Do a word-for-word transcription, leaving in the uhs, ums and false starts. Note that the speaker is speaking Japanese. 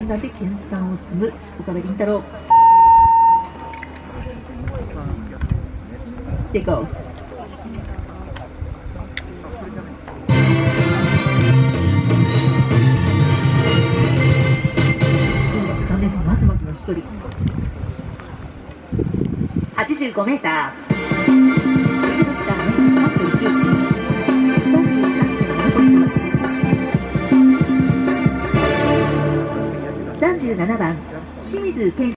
で研鑽を積む岡部倫太郎。テイクオフ。さんねん生松巻の飛距離はちじゅうごメーター。さんじゅうななばん清水健